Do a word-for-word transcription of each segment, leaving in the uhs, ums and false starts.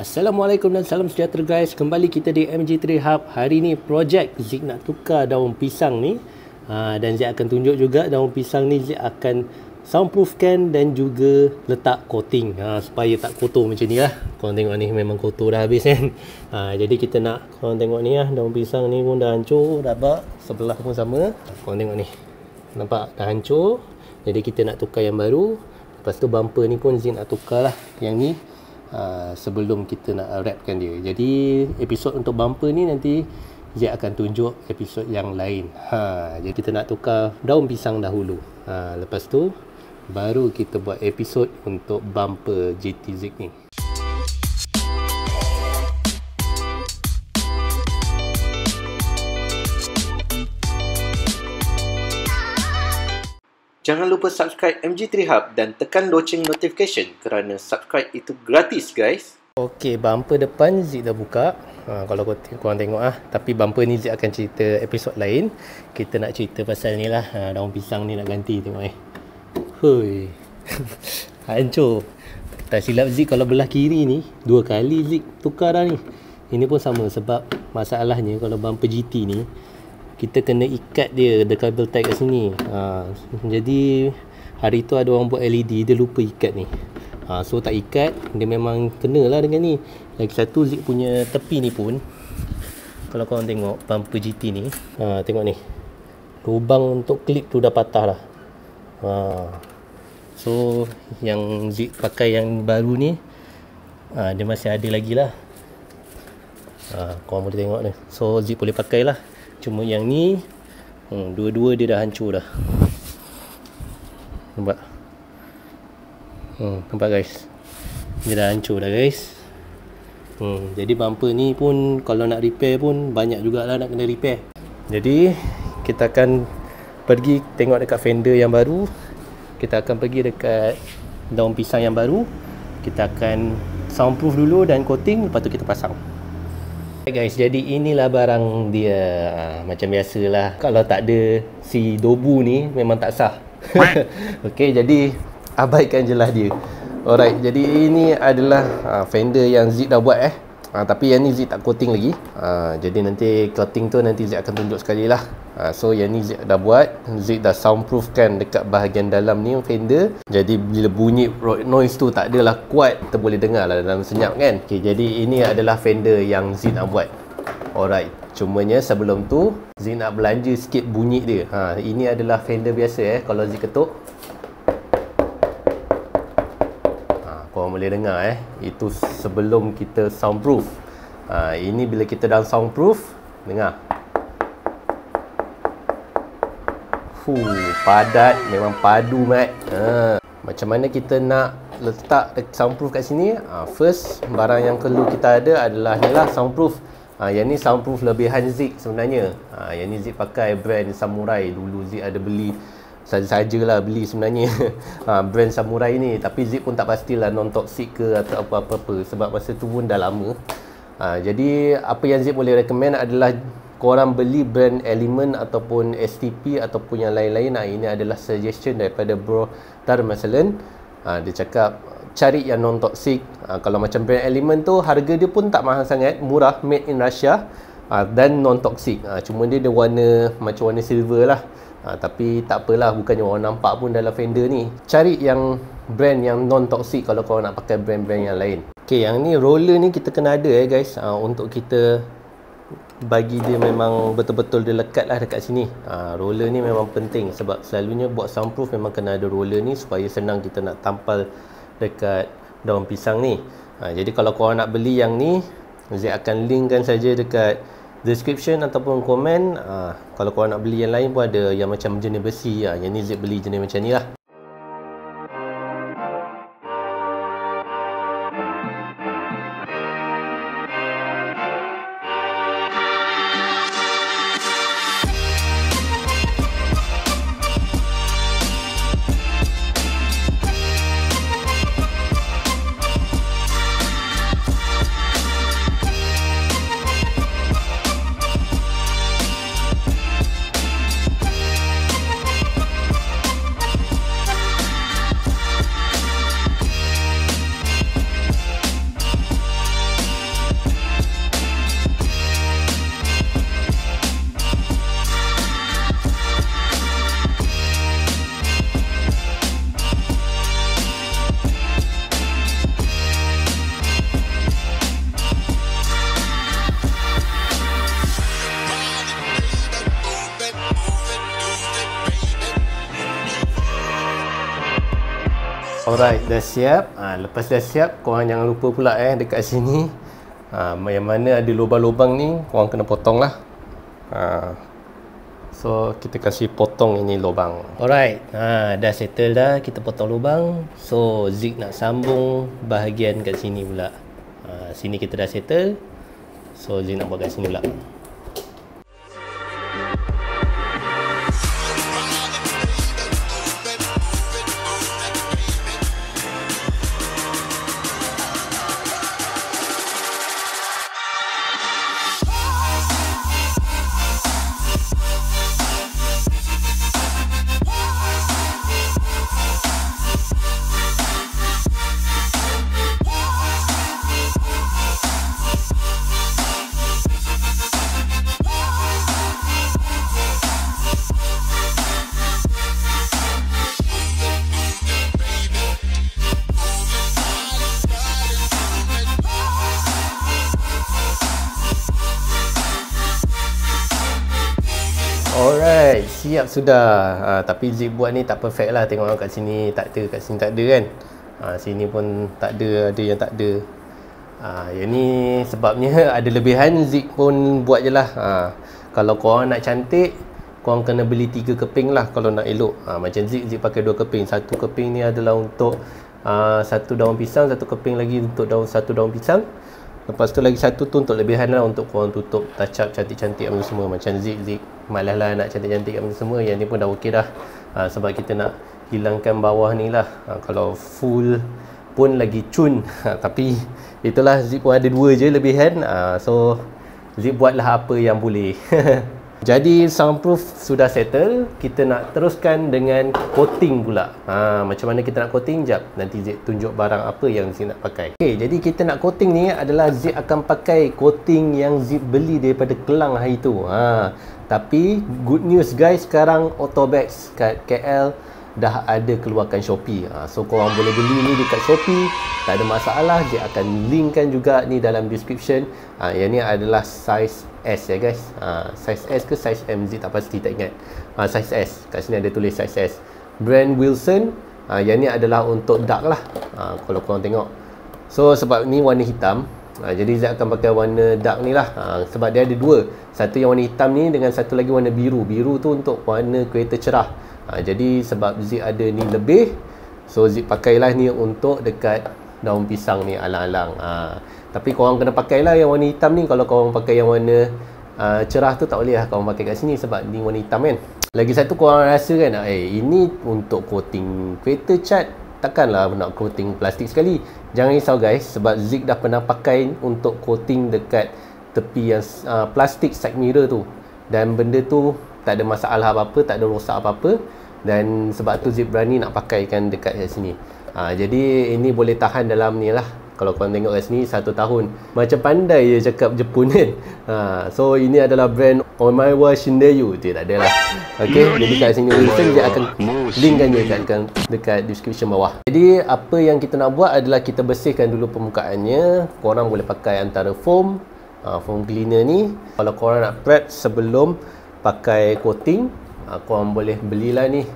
Assalamualaikum dan salam sejahtera guys. Kembali kita di M G three Hub. Hari ni projek Zik nak tukar daun pisang ni. Ha, dan Zik akan tunjuk juga daun pisang ni Zik akan soundproofkan dan juga letak coating ha, supaya tak kotor macam ni lah. Korang tengok ni memang kotor dah habis kan. Ha, jadi kita nak korang tengok ni lah, daun pisang ni pun dah hancur, dah bak. Sebelah pun sama. Korang tengok ni. Nampak dah hancur. Jadi kita nak tukar yang baru. Lepas tu bumper ni pun Zik nak tukar lah. Yang ni Uh, sebelum kita nak wrapkan dia. Jadi episod untuk bumper ni nanti Zik akan tunjuk episod yang lain. Ha, jadi kita nak tukar daun pisang dahulu. Ha, lepas tu baru kita buat episod untuk bumper G T Zik ni. Jangan lupa subscribe M G three Hub dan tekan loceng notification kerana subscribe itu gratis guys. Okey, bumper depan Zik dah buka. Ha, kalau korang tengok ah, tapi bumper ni Zik akan cerita episod lain. Kita nak cerita pasal ni lah. Ha, daun pisang ni nak ganti, tengok eh. Hui. Hancur. Tak silap Zik kalau belah kiri ni dua kali Zik tukar dah ni. Ini pun sama sebab masalahnya kalau bumper G T ni kita kena ikat dia, ada kabel tag kat sini. Ha, jadi hari tu ada orang buat L E D, dia lupa ikat ni. Ha, so tak ikat, dia memang kena lah dengan ni. Lagi satu Zik punya tepi ni pun, kalau korang tengok bumper G T ni, ha, tengok ni, lubang untuk klip tu dah patah dah. Ha, so yang Zik pakai yang baru ni, ha, dia masih ada lagi lah. Ha, korang boleh tengok ni. So Zik boleh pakai lah. Cuma yang ni hmm, dua-dua dia dah hancur dah. Nampak? Hmm, nampak guys? Dia dah hancur dah guys. Hmm, jadi bumper ni pun kalau nak repair pun banyak jugalah nak kena repair. Jadi kita akan pergi tengok dekat fender yang baru. Kita akan pergi dekat daun pisang yang baru. Kita akan soundproof dulu dan coating, lepas tu kita pasang. Okay guys, jadi inilah barang dia. Ha, macam biasalah, kalau tak ada si dobu ni memang tak sah. Okey, jadi abaikan je lah dia. Alright, jadi ini adalah ha, fender yang Zik dah buat eh. Ha, tapi yang ni Zik tak coating lagi. Ha, jadi nanti coating tu nanti Zik akan tunjuk sekali lah. Ha, so yang ni Zik dah buat. Zik dah soundproofkan dekat bahagian dalam ni fender. Jadi bila bunyi road noise tu tak adalah kuat, kita boleh dengar lah dalam senyap kan. Okay, jadi ini adalah fender yang Zik nak buat. Alright, cumanya sebelum tu Zik nak belanja sikit bunyi dia. Ha, ini adalah fender biasa eh. Kalau Zik ketuk, ha, korang boleh dengar eh. Itu sebelum kita soundproof. Ha, ini bila kita dah soundproof, dengar. Fuh, padat, memang padu mat. Ha, macam mana kita nak letak soundproof kat sini? Ha, first, barang yang perlu kita ada adalah ni lah, soundproof. Ha, yang ni soundproof lebihan Zik sebenarnya. Ha, yang ni Zik pakai brand Samurai. Dulu Zik ada beli, saja-sajalah beli sebenarnya. Ha, brand Samurai ni. Tapi Zik pun tak pastilah non-toxic ke atau apa-apa. Sebab masa tu pun dah lama. Ha, jadi apa yang Zik boleh recommend adalah korang beli brand Element ataupun S T P ataupun yang lain-lain. Nah, ini adalah suggestion daripada Bro Darmasalan. Ha, dia cakap cari yang non-toxic. Ha, kalau macam brand Element tu harga dia pun tak mahal sangat, murah, made in Russia. Ha, dan non-toxic. Ha, cuma dia ada warna macam warna silver lah. Ha, tapi tak apalah, bukannya orang nampak pun dalam fender ni. Cari yang brand yang non-toxic kalau korang nak pakai brand-brand yang lain. Okay, yang ni roller ni kita kena ada eh guys. Ha, untuk kita bagi dia memang betul-betul dia lekat lah dekat sini. Ha, roller ni memang penting sebab selalunya buat soundproof memang kena ada roller ni supaya senang kita nak tampal dekat daun pisang ni. Ha, jadi kalau korang nak beli yang ni, Zik akan linkkan saja dekat description ataupun komen. Ha, kalau korang nak beli yang lain pun ada yang macam jenis besi. Ha, yang ni Zik beli jenis macam ni lah. Alright, dah siap. Ha, lepas dah siap, korang jangan lupa pula eh dekat sini ha, yang mana ada lubang-lubang ni, korang kena potong lah. Ha, so kita kasih potong ini lubang. Alright, ha, dah settle dah, kita potong lubang. So Zik nak sambung bahagian kat sini pula. Ha, sini kita dah settle. So Zik nak buat kat sini pula. Alright, siap sudah. Ha, tapi Zik buat ni tak perfect lah. Tengok kat sini tak ada, kat sini tak ada kan. Ha, sini pun tak ada, ada yang tak ada. Ha, yang ni sebabnya ada lebihan, Zik pun buat je lah. Ha, kalau korang nak cantik, korang kena beli tiga keping lah kalau nak elok. Ha, macam Zik, Zik pakai dua keping. Satu keping ni adalah untuk uh, satu daun pisang, satu keping lagi untuk daun satu daun pisang. Lepas tu lagi satu tu untuk lebihan lah, untuk korang tutup, touch up cantik-cantik apa semua. Macam Zik, Zik malas lah nak cantik-cantik apa semua. Yang ni pun dah okey dah. Ha, sebab kita nak hilangkan bawah ni lah. Ha, kalau full pun lagi cun. Ha, tapi itulah, Zik pun ada dua je lebihan. Ha, so Zik buatlah apa yang boleh. Jadi soundproof sudah settle. Kita nak teruskan dengan coating pula. ha, Macam mana kita nak coating? Sekejap, nanti Zik tunjuk barang apa yang Zik nak pakai. Okay, jadi kita nak coating ni adalah Zik akan pakai coating yang Zik beli daripada Kelang hari tu. ha, Tapi good news guys, sekarang Autobags kat K L dah ada keluarkan Shopee. ha, So korang boleh beli ni dekat Shopee, tak ada masalah. Zik akan linkkan juga ni dalam description. ha, Yang ni adalah size S ya guys. ha, Size S ke size M, Zik tak pasti, tak ingat. ha, Size S, kat sini ada tulis size S. Brand Wilson. ha, Yang ni adalah untuk dark lah. ha, Kalau korang tengok, so sebab ni warna hitam, ha, jadi Zik akan pakai warna dark ni lah. ha, Sebab dia ada dua, satu yang warna hitam ni dengan satu lagi warna biru. Biru tu untuk warna kereta cerah. ha, Jadi sebab Zik ada ni lebih, so Zik pakailah ni untuk dekat daun pisang ni alang-alang. ha, Tapi korang kena pakailah yang warna hitam ni. Kalau korang pakai yang warna uh, cerah tu tak boleh lah korang pakai kat sini, sebab ni warna hitam kan. Lagi satu, korang rasa kan, eh ini untuk coating kereta cat, takkanlah nak coating plastik sekali. Jangan risau guys, sebab Zik dah pernah pakai untuk coating dekat tepi yang uh, plastik side mirror tu, dan benda tu tak ada masalah apa-apa, tak ada rosak apa-apa. Dan sebab tu Zik berani nak pakaikan dekat sini. ha, Jadi ini boleh tahan dalam ni lah. Kalau korang tengok kat sini, satu tahun. Macam pandai je cakap Jepun kan. ha, So ini adalah brand Omaewa Shindeyu. Dia tak ada lah. Okay, jadi kat sini Wilson, dia akan linkkan je dekat, dekat, dekat description bawah. Jadi apa yang kita nak buat adalah kita bersihkan dulu permukaannya. Korang boleh pakai antara foam, ha, foam cleaner ni. Kalau korang nak prep sebelum pakai coating, ha, korang boleh belilah ni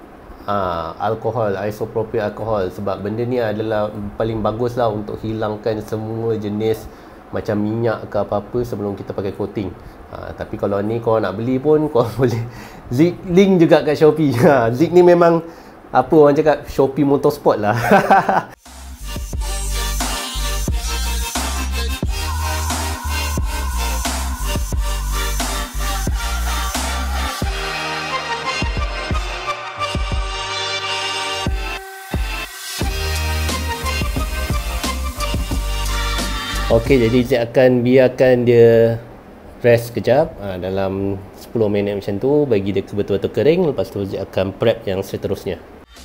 Ha, alkohol, isopropyl alkohol. Sebab benda ni adalah paling bagus lah untuk hilangkan semua jenis macam minyak ke apa-apa sebelum kita pakai coating. ha, Tapi kalau ni korang nak beli pun, korang boleh Zik link juga kat Shopee. ha, Zik ni memang apa orang cakap, Shopee Motorsport lah. Okey, jadi Zik akan biarkan dia rest kejap, ha, dalam sepuluh minit macam tu, bagi dia betul-betul kering. Lepas tu Zik akan prep yang seterusnya.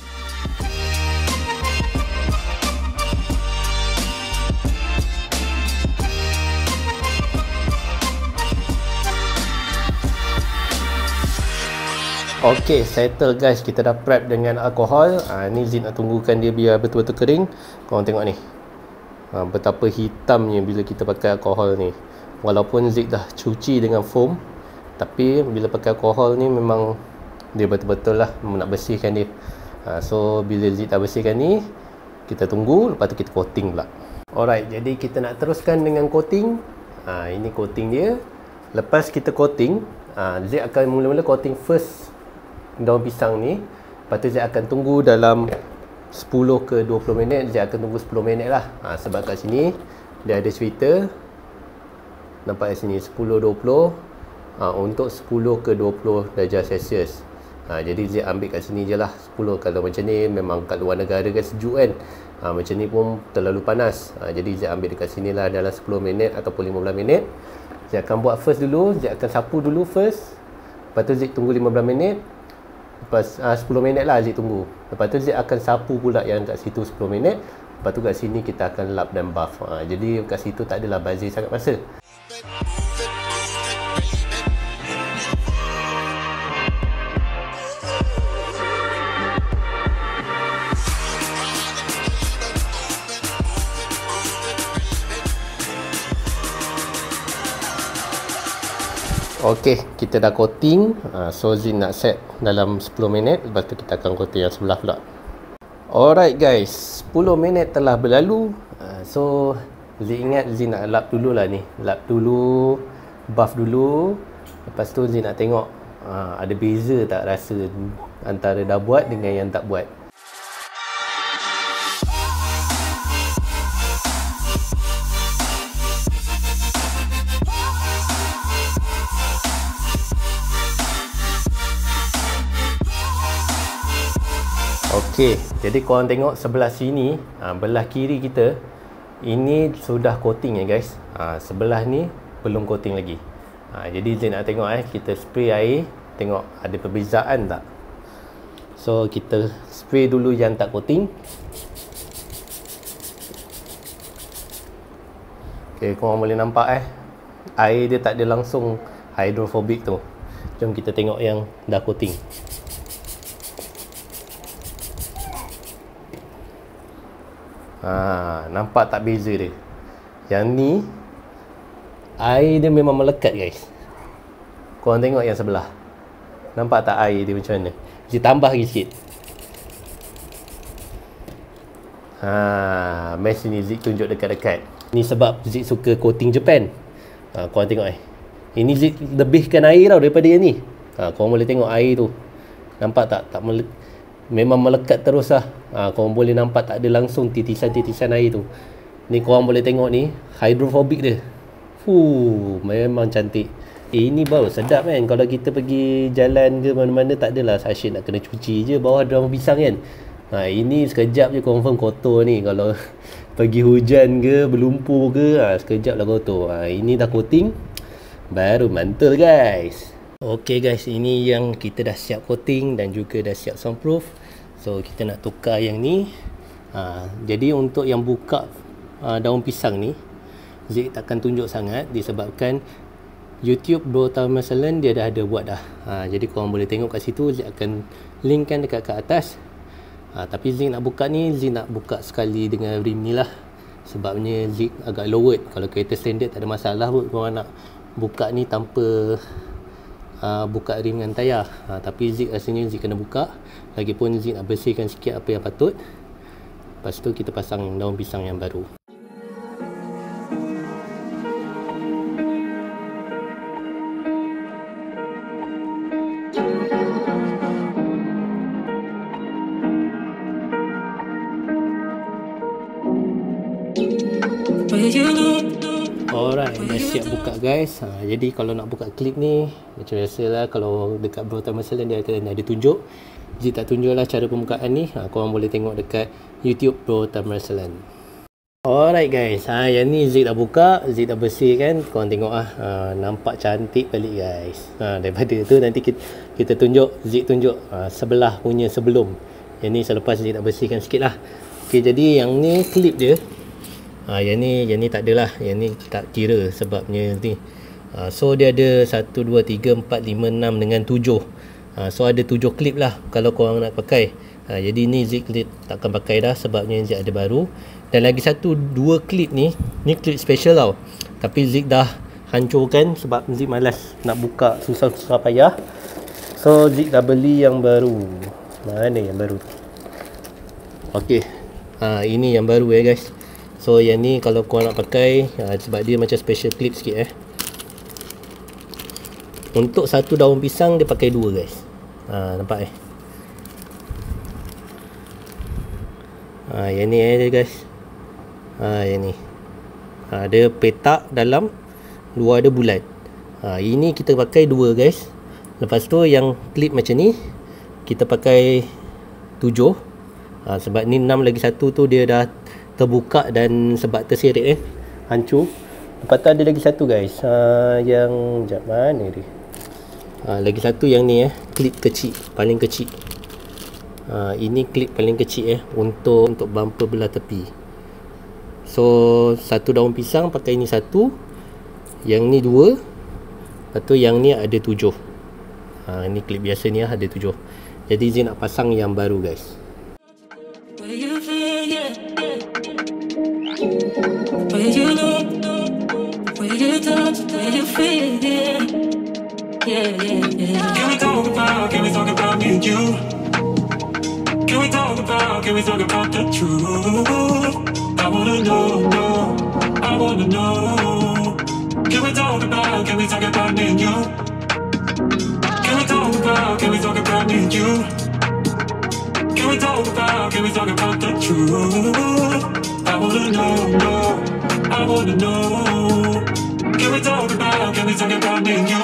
Okey, settle guys, kita dah prep dengan alkohol. ha, Ni Zik nak tunggukan dia biar betul-betul kering. Korang tengok ni, Ha, betapa hitamnya bila kita pakai alkohol ni. Walaupun Zik dah cuci dengan foam, tapi bila pakai alkohol ni memang dia betul-betul lah nak bersihkan dia. ha, So bila Zik dah bersihkan ni, Kita tunggu, lepas tu kita coating pula. Alright, jadi kita nak teruskan dengan coating. Ha, ini coating dia. Lepas kita coating, ha, Zaid akan mula-mula coating first daun pisang ni. Lepas tu Zaid akan tunggu dalam sepuluh ke dua puluh minit. Zaid akan tunggu sepuluh minit lah. Ha, sebab kat sini dia ada cerita. Nampak kat sini sepuluh dua puluh. Ha, untuk sepuluh ke dua puluh darjah Celsius. Ha, jadi Zaid ambil kat sini je lah sepuluh. Kalau macam ni memang kat luar negara kan sejuk kan. Ha, macam ni pun terlalu panas. Ha, jadi Zaid ambil dekat sini lah dalam sepuluh minit ataupun lima belas minit. Zaid akan buat first dulu. Zaid akan sapu dulu first. Lepas tu Zaid tunggu lima belas minit. Lepas ha, sepuluh minit lah Zaid tunggu. Lepas tu Zaid akan sapu pula yang kat situ sepuluh minit. Lepas tu kat sini kita akan lap dan buff. Ha, jadi kat situ tak adalah bazir sangat masa. Okey, kita dah coating. uh, So Zaid nak set dalam sepuluh minit. Lepas tu kita akan coating yang sebelah pula. Alright guys, sepuluh minit telah berlalu. uh, So Zaid ingat Zaid nak lap dulu lah ni. Lap dulu, buff dulu. Lepas tu Zaid nak tengok uh, ada beza tak rasa antara dah buat dengan yang tak buat. Okey, jadi korang tengok sebelah sini, ha, belah kiri kita, ini sudah coating ya guys. Ha, sebelah ni belum coating lagi. Ha, jadi Zaid nak tengok eh, kita spray air, tengok ada perbezaan tak. So kita spray dulu yang tak coating. Okey, korang boleh nampak eh, air dia tak ada langsung hydrophobic tu. Jom kita tengok yang dah coating. Ha, nampak tak beza dia? Yang ni air dia memang melekat guys. Korang tengok yang sebelah. Nampak tak air dia macam mana? Kita tambah lagi sikit. Ha, mesh ni Zaid tunjuk dekat-dekat. Ni sebab Zaid suka coating Japan. Ha, korang tengok eh. Ini Zaid lebihkan air tau daripada yang ni. Ha, korang boleh tengok air tu. Nampak tak? Tak melekat. Memang melekat terus lah. Ha, korang boleh nampak tak ada langsung titisan-titisan air tu. Ni korang boleh tengok ni, hydrophobic dia. Fuh, memang cantik. Eh, ini baru sedap kan. Kalau kita pergi jalan ke mana-mana, tak adalah asyik nak kena cuci je bawah daun pisang kan. Ha, ini sekejap je confirm kotor ni. Kalau pergi hujan ke, berlumpur ke, ha, sekejap lah kotor. Ha, ini dah coating, baru mantul guys. Ok guys, ini yang kita dah siap coating dan juga dah siap soundproof. So kita nak tukar yang ni. ha, Jadi untuk yang buka uh, daun pisang ni, Zaid takkan tunjuk sangat disebabkan YouTube Bro Thermosalon dia dah ada buat dah. ha, Jadi korang boleh tengok kat situ. Zaid akan linkkan dekat kat atas. ha, Tapi Zaid nak buka ni, Zaid nak buka sekali dengan rim ni lah. Sebabnya Zaid agak lowered. Kalau kereta standard tak ada masalah pun korang nak buka ni tanpa Uh, buka rim dengan tayar. ha, Tapi Zaid rasanya Zaid kena buka. Lagipun Zaid nak bersihkan sikit apa yang patut. Lepas tu kita pasang daun pisang yang baru. Alright, dah siap buka guys. ha, Jadi kalau nak buka klip ni, macam biasa lah, kalau dekat Bro Thermosalon dia akan ada tunjuk. Zaid tak tunjuk lah cara pembukaan ni. ha, Korang boleh tengok dekat YouTube Bro Thermosalon. Alright guys, ha, yang ni Zaid dah buka, Zaid dah bersih kan. Korang tengok lah, ha, nampak cantik balik guys. ha, Daripada tu nanti kita, kita tunjuk, Zaid tunjuk ha, sebelah punya sebelum. Yang ni selepas Zaid dah bersihkan sikit lah. Ok, jadi yang ni klip dia. Ha, yang ni yang ni tak adalah, yang ni tak kira sebabnya ni. Ha, so dia ada satu, dua, tiga, empat, lima, enam dengan tujuh. Ha, so ada tujuh klip lah kalau korang nak pakai. Ha, jadi ni Zaid takkan pakai dah sebabnya Zaid ada baru. Dan lagi satu, dua klip ni, ni klip special tau. Tapi Zaid dah hancurkan sebab Zaid malas nak buka susah-susah payah. So Zaid dah beli yang baru. Mana yang baru tu? Okey. ha, ini yang baru ya guys. So yang ni kalau korang nak pakai, ha, sebab dia macam special clip sikit eh. Untuk satu daun pisang dia pakai dua guys. Ha, nampak eh. Ha, yang ni eh guys. Ha, yang ni. Ha, dia petak dalam, luar ada bulat. Ha, ini kita pakai dua guys. Lepas tu yang clip macam ni kita pakai tujuh. Ha, sebab ni enam lagi satu tu dia dah terbuka dan sebab terseret eh, hancur. Lepas tu ada lagi satu guys. Ha, yang jap mana dia? Ha, lagi satu yang ni eh, clip kecil, paling kecil. Ha, ini clip paling kecil eh untuk untuk bumper belah tepi. So satu daun pisang pakai ini satu, yang ni dua, lepas tu yang ni ada tujuh. Ha, ini klip biasa ni lah, ada tujuh. Jadi Zee nak pasang yang baru guys. I wanna know, know, I wanna know. Can we talk about, can we talk about me and you? Can we talk about, can we talk about me and you? Can we talk about, can we talk about the truth? I wanna know, know, I wanna know. Can we talk about, can we talk about me and you?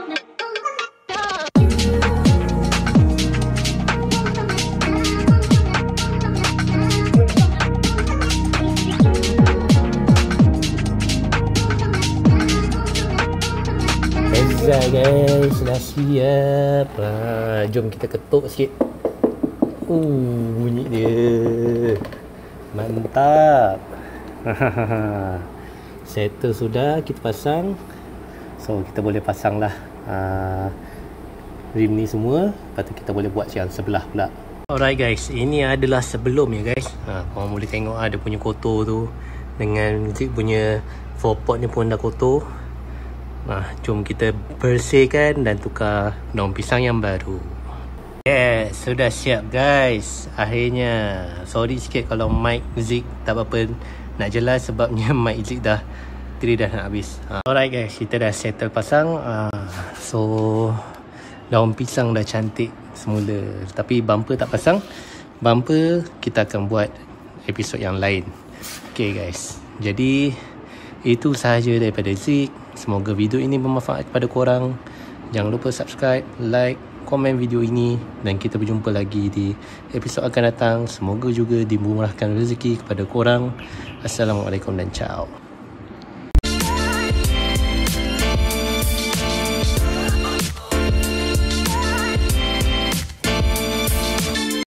Dah guys, dah siap. Ha, jom kita ketuk sikit. Uh, bunyi dia. Mantap. Settle sudah, kita pasang. So kita boleh pasang lah uh, rim ni semua. Lepas tu kita boleh buat yang sebelah pula. Alright guys, ini adalah sebelum ya guys. Ha, korang boleh tengok ada punya kotor tu. Dengan Zee punya forepot ni pun dah kotor. Nah, jom kita bersihkan dan tukar daun pisang yang baru. Yes, sudah siap guys. Akhirnya. Sorry sikit kalau mic Zee tak apa-apa nak jelas sebabnya mic Zee dah bateri dah nak habis. Ha. Alright guys, kita dah settle pasang. Ha. So daun pisang dah cantik semula. Tapi bumper tak pasang. Bumper kita akan buat episod yang lain. Okay guys, jadi itu sahaja daripada Zee. Semoga video ini bermanfaat kepada korang. Jangan lupa subscribe, like, komen video ini. Dan kita berjumpa lagi di episod akan datang. Semoga juga dimurahkan rezeki kepada korang. Assalamualaikum dan ciao.